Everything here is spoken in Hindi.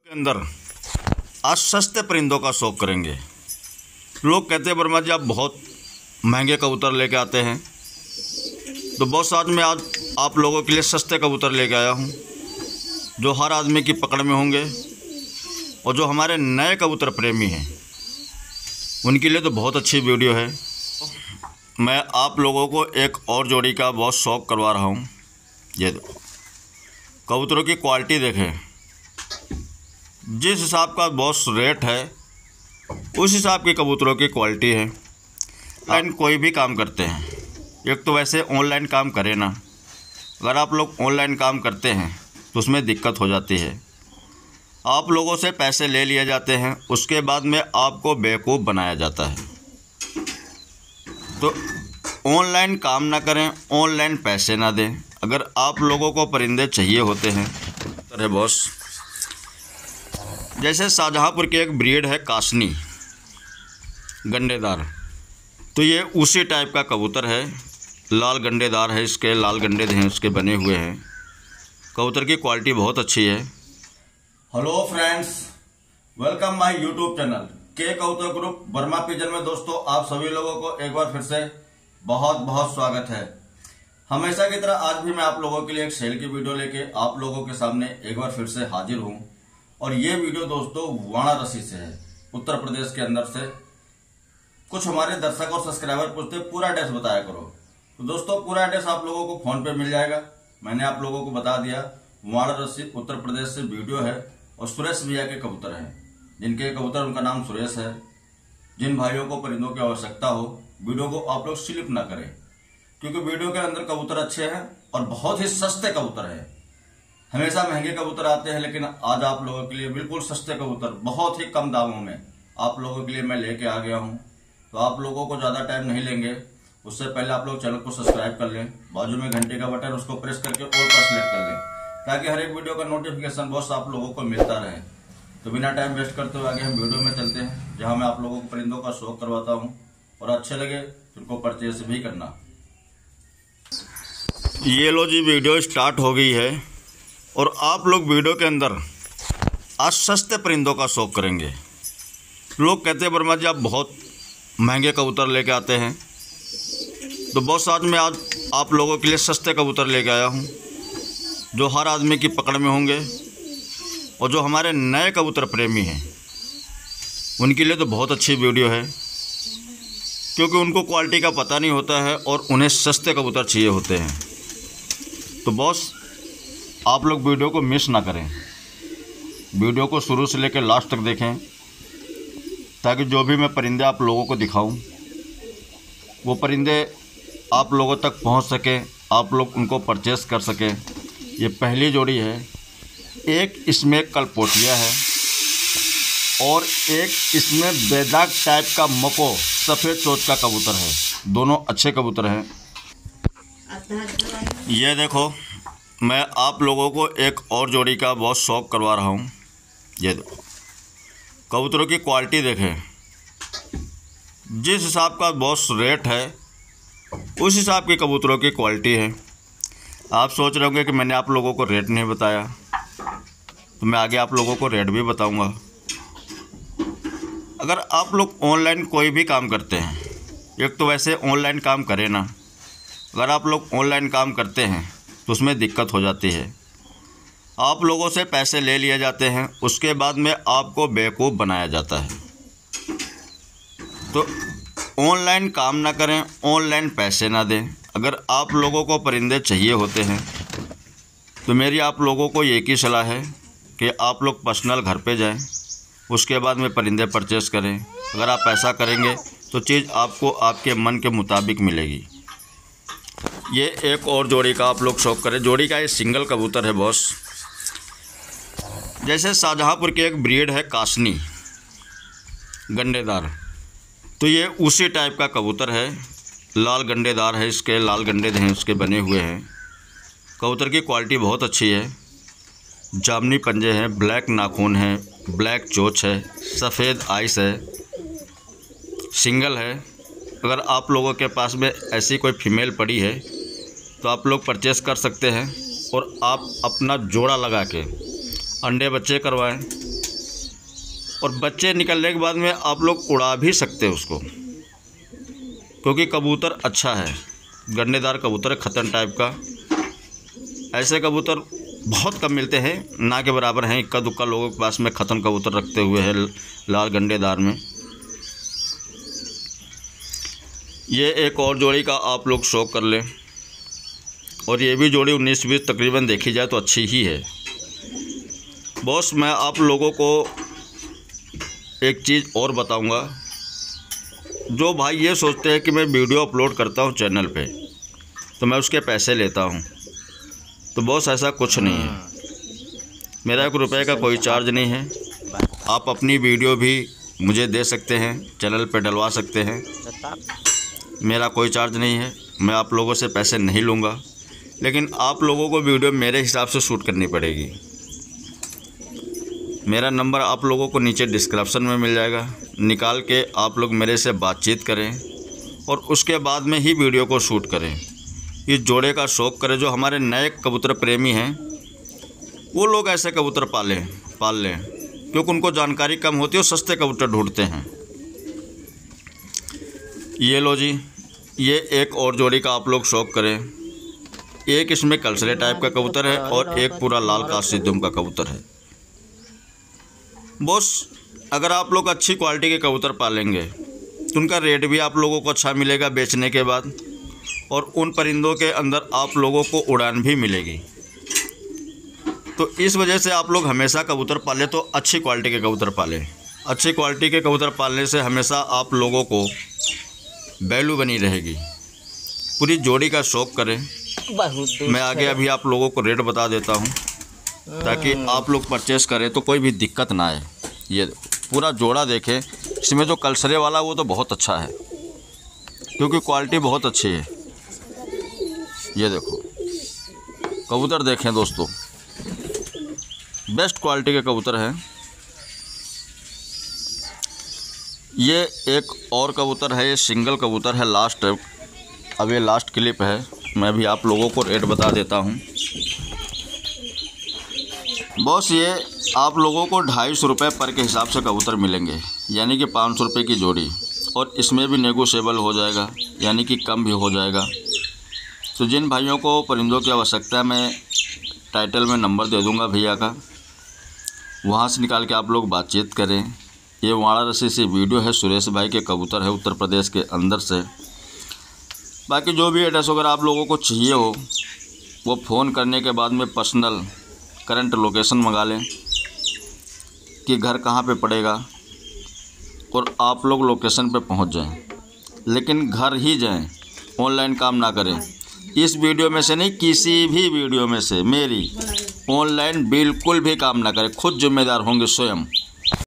के अंदर आज सस्ते परिंदों का शौक करेंगे। लोग कहते हैं वर्मा जी आप बहुत महंगे कबूतर लेके आते हैं, तो बॉस आज मैं आप लोगों के लिए सस्ते कबूतर लेके आया हूं जो हर आदमी की पकड़ में होंगे और जो हमारे नए कबूतर प्रेमी हैं उनके लिए तो बहुत अच्छी वीडियो है। मैं आप लोगों को एक और जोड़ी का बहुत शौक करवा रहा हूं। ये कबूतरों की क्वालिटी देखें, जिस हिसाब का बॉस रेट है उस हिसाब की कबूतरों की क्वालिटी है। ऑनलाइन कोई भी काम करते हैं, एक तो वैसे ऑनलाइन काम करें ना, अगर आप लोग ऑनलाइन काम करते हैं तो उसमें दिक्कत हो जाती है। आप लोगों से पैसे ले लिए जाते हैं, उसके बाद में आपको बेवकूफ़ बनाया जाता है। तो ऑनलाइन काम ना करें, ऑनलाइन पैसे ना दें। अगर आप लोगों को परिंदे चाहिए होते हैं अरे बॉस, जैसे शाहजहाँपुर की एक ब्रीड है कासनी गंडेदार, तो ये उसी टाइप का कबूतर है। लाल गंडेदार है, इसके लाल गंडे हैं उसके बने हुए हैं। कबूतर की क्वालिटी बहुत अच्छी है। Hello friends, welcome my YouTube channel के कबूतर ग्रुप वर्मा पिजन में। दोस्तों आप सभी लोगों को एक बार फिर से बहुत बहुत स्वागत है। हमेशा की तरह आज भी मैं आप लोगों के लिए एक सेल की वीडियो लेके आप लोगों के सामने एक बार फिर से हाजिर हूं। और ये वीडियो दोस्तों वाराणसी से है, उत्तर प्रदेश के अंदर से। कुछ हमारे दर्शक और सब्सक्राइबर पूछते पूरा एड्रेस बताया करो, तो दोस्तों पूरा एड्रेस आप लोगों को फोन पे मिल जाएगा। मैंने आप लोगों को बता दिया, वाराणसी उत्तर प्रदेश से वीडियो है और सुरेश भैया के कबूतर हैं, जिनके कबूतर उनका नाम सुरेश है। जिन भाइयों को परिंदों की आवश्यकता हो, वीडियो को आप लोग स्लिप ना करें, क्योंकि वीडियो के अंदर कबूतर अच्छे हैं और बहुत ही सस्ते कबूतर हैं। हमेशा महंगे कबूतर आते हैं, लेकिन आज आप लोगों के लिए बिल्कुल सस्ते कबूतर बहुत ही कम दामों में आप लोगों के लिए मैं लेके आ गया हूं। तो आप लोगों को ज्यादा टाइम नहीं लेंगे, उससे पहले आप लोग चैनल को सब्सक्राइब कर लें, बाजू में घंटे का बटन उसको प्रेस करके ऑल पर सिलेक्ट कर लें, ताकि हर एक वीडियो का नोटिफिकेशन बॉस आप लोगों को मिलता रहे। तो बिना टाइम वेस्ट करते हुए आगे हम वीडियो में चलते हैं, जहां मैं आप लोगों को परिंदों का शौक करवाता हूं और अच्छे लगे तो उनको परचेज भी करना। ये लो जी, वीडियो स्टार्ट हो गई है और आप लोग वीडियो के अंदर आज सस्ते परिंदों का शौक करेंगे। लोग कहते हैं वर्मा जी आप बहुत महंगे कबूतर लेके आते हैं, तो बॉस आज मैं आप लोगों के लिए सस्ते कबूतर लेके आया हूं जो हर आदमी की पकड़ में होंगे और जो हमारे नए कबूतर प्रेमी हैं उनके लिए तो बहुत अच्छी वीडियो है, क्योंकि उनको क्वालिटी का पता नहीं होता है और उन्हें सस्ते कबूतर चाहिए होते हैं। तो बॉस आप लोग वीडियो को मिस ना करें, वीडियो को शुरू से लेकर लास्ट तक देखें, ताकि जो भी मैं परिंदे आप लोगों को दिखाऊं वो परिंदे आप लोगों तक पहुंच सके, आप लोग उनको परचेस कर सकें। ये पहली जोड़ी है, एक इसमें कलपोटिया है और एक इसमें बेदाग टाइप का मको सफ़ेद चोच का कबूतर है। दोनों अच्छे कबूतर हैं। ये देखो, मैं आप लोगों को एक और जोड़ी का बहुत शौक करवा रहा हूँ। ये देखो, कबूतरों की क्वालिटी देखें, जिस हिसाब का बॉस रेट है उस हिसाब की कबूतरों की क्वालिटी है। आप सोच रहे होंगे कि मैंने आप लोगों को रेट नहीं बताया, तो मैं आगे आप लोगों को रेट भी बताऊंगा। अगर आप लोग ऑनलाइन कोई भी काम करते हैं, एक तो वैसे ऑनलाइन काम करें ना, अगर आप लोग ऑनलाइन काम करते हैं तो उसमें दिक्कत हो जाती है। आप लोगों से पैसे ले लिए जाते हैं, उसके बाद में आपको बेवकूफ़ बनाया जाता है। तो ऑनलाइन काम ना करें, ऑनलाइन पैसे ना दें। अगर आप लोगों को परिंदे चाहिए होते हैं तो मेरी आप लोगों को एक ही सलाह है कि आप लोग पर्सनल घर पे जाएं, उसके बाद में परिंदे परचेस करें। अगर आप ऐसा करेंगे तो चीज़ आपको आपके मन के मुताबिक मिलेगी। ये एक और जोड़ी का आप लोग शौक करें। जोड़ी का ये सिंगल कबूतर है बॉस। जैसे शाहजहाँपुर की एक ब्रीड है कासनी गंडेदार, तो ये उसी टाइप का कबूतर है। लाल गंडेदार है, इसके लाल गंडे हैं उसके बने हुए हैं। कबूतर की क्वालिटी बहुत अच्छी है। जामनी पंजे हैं, ब्लैक नाखून है, ब्लैक चोच है, सफ़ेद आइस है, सिंगल है। अगर आप लोगों के पास में ऐसी कोई फीमेल पड़ी है तो आप लोग परचेस कर सकते हैं और आप अपना जोड़ा लगा के अंडे बच्चे करवाएं। और बच्चे निकलने के बाद में आप लोग उड़ा भी सकते हो उसको, क्योंकि कबूतर अच्छा है, गंडेदार कबूतर है, खतन टाइप का। ऐसे कबूतर बहुत कम मिलते हैं, ना के बराबर हैं। इक्का दुक्का लोगों के पास में खतन कबूतर रखते हुए हैं लाल गंडेदार में। ये एक और जोड़ी का आप लोग शौक कर लें, और ये भी जोड़ी 19-20 तकरीबन देखी जाए तो अच्छी ही है। बॉस, मैं आप लोगों को एक चीज़ और बताऊंगा। जो भाई ये सोचते हैं कि मैं वीडियो अपलोड करता हूं चैनल पे तो मैं उसके पैसे लेता हूं, तो बॉस ऐसा कुछ नहीं है। मेरा 1 रुपये का कोई चार्ज नहीं है। आप अपनी वीडियो भी मुझे दे सकते हैं, चैनल पे डलवा सकते हैं, मेरा कोई चार्ज नहीं है। मैं आप लोगों से पैसे नहीं लूँगा, लेकिन आप लोगों को वीडियो मेरे हिसाब से शूट करनी पड़ेगी। मेरा नंबर आप लोगों को नीचे डिस्क्रिप्शन में मिल जाएगा, निकाल के आप लोग मेरे से बातचीत करें और उसके बाद में ही वीडियो को शूट करें। इस जोड़े का शौक़ करें। जो हमारे नए कबूतर प्रेमी हैं वो लोग ऐसे कबूतर पाल लें, क्योंकि उनको जानकारी कम होती है और सस्ते कबूतर ढूंढते हैं। ये लो जी, ये एक और जोड़ी का आप लोग शौक़ करें। एक इसमें कलसले टाइप का कबूतर है और एक पूरा लाल कासिदुम का कबूतर है। बॉस, अगर आप लोग अच्छी क्वालिटी के कबूतर पालेंगे तो उनका रेट भी आप लोगों को अच्छा मिलेगा बेचने के बाद, और उन परिंदों के अंदर आप लोगों को उड़ान भी मिलेगी। तो इस वजह से आप लोग हमेशा कबूतर पालें तो अच्छी क्वालिटी के कबूतर पालें। अच्छी क्वालिटी के कबूतर पालने से हमेशा आप लोगों को वैल्यू बनी रहेगी। पूरी जोड़ी का शौक़ करें। मैं आगे अभी आप लोगों को रेट बता देता हूँ ताकि आप लोग परचेस करें तो कोई भी दिक्कत ना आए। ये पूरा जोड़ा देखें, इसमें जो कलसरे वाला वो तो बहुत अच्छा है, क्योंकि क्वालिटी बहुत अच्छी है। ये देखो कबूतर देखें दोस्तों, बेस्ट क्वालिटी के कबूतर हैं। ये एक और कबूतर है, ये सिंगल कबूतर है, लास्ट, अब ये लास्ट क्लिप है। मैं भी आप लोगों को रेट बता देता हूँ। बॉस, ये आप लोगों को 250 रुपये पर के हिसाब से कबूतर मिलेंगे, यानी कि 500 रुपये की जोड़ी, और इसमें भी नेगोशिएबल हो जाएगा, यानी कि कम भी हो जाएगा। तो जिन भाइयों को परिंदों की आवश्यकता है, मैं टाइटल में नंबर दे दूंगा भैया का, वहाँ से निकाल के आप लोग बातचीत करें। ये वाराणसी से वीडियो है, सुरेश भाई के कबूतर है, उत्तर प्रदेश के अंदर से। बाकी जो भी एड्रेस अगर आप लोगों को चाहिए हो वो फ़ोन करने के बाद में पर्सनल करंट लोकेशन मंगा लें कि घर कहाँ पे पड़ेगा, और आप लोग लोकेशन पे पहुंच जाएं। लेकिन घर ही जाएं, ऑनलाइन काम ना करें। इस वीडियो में से नहीं, किसी भी वीडियो में से मेरी ऑनलाइन बिल्कुल भी काम ना करें। खुद जिम्मेदार होंगे स्वयं।